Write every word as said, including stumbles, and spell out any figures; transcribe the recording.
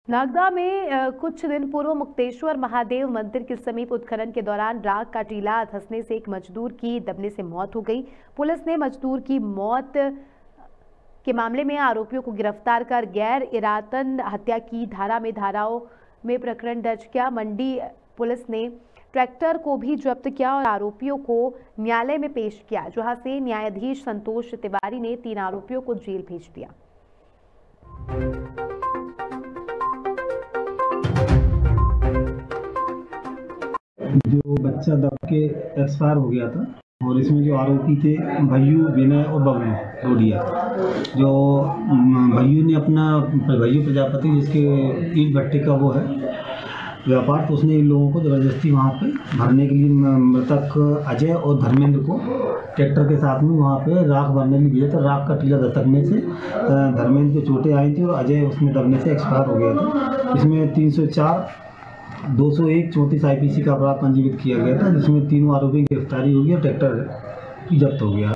नागदा में अ, कुछ दिन पूर्व मुक्तेश्वर महादेव मंदिर के समीप उत्खनन के दौरान राख का टीला धंसने से एक मजदूर की दबने से मौत हो गई। पुलिस ने मजदूर की मौत के मामले में आरोपियों को गिरफ्तार कर गैर इरादतन हत्या की धारा में धाराओं में प्रकरण दर्ज किया। मंडी पुलिस ने ट्रैक्टर को भी जब्त किया और आरोपियों को न्यायालय में पेश किया, जहां से न्यायाधीश संतोष तिवारी ने तीन आरोपियों को जेल भेज दिया। जो बच्चा दब के एक्सपायर हो गया था और इसमें जो आरोपी थे भैयू, विनय और बबलू डोडिया। जो भैयू ने अपना भैयू प्रजापति जिसके ईंट भट्टे का वो है व्यापार, तो उसने इन लोगों को ज़बरदस्ती वहाँ पे भरने के लिए मृतक अजय और धर्मेंद्र को ट्रैक्टर के साथ में वहाँ पे राख भरने के लिए भेजा था। राख का टीला दस्तकने से धर्मेंद्र को चोटें आई थी और अजय उसमें दबने से एक्सपायर हो गया था। इसमें तीन सौ चार दो सौ एक चौंतीस आईपीसी का अपराध पंजीकृत किया गया था, जिसमें तीनों आरोपियों की गिरफ्तारी हुई और ट्रैक्टर जब्त हो गया।